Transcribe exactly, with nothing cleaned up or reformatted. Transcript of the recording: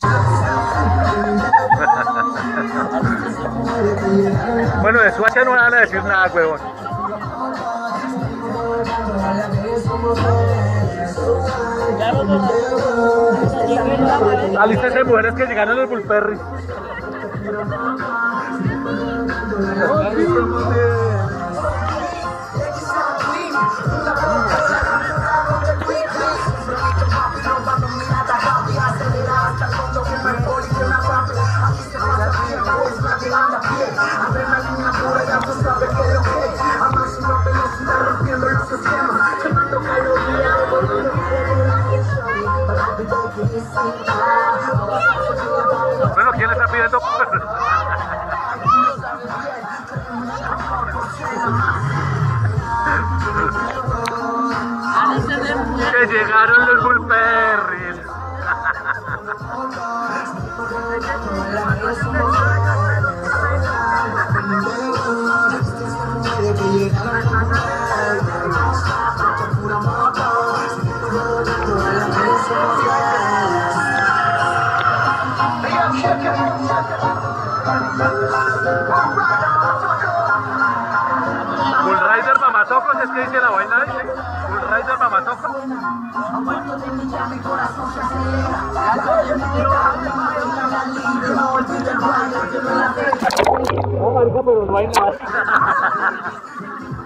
Bueno, de Suacha no van a decir nada, huevón. La lista de mujeres que llegaron al Bulperry. Bueno, ¿quién le está pidiendo? Que llegaron los Bulperris. Bullrider Mamatocos, es que dice la vaina, dice Bullrider Mamatocos. No, marica, pero no hay nada.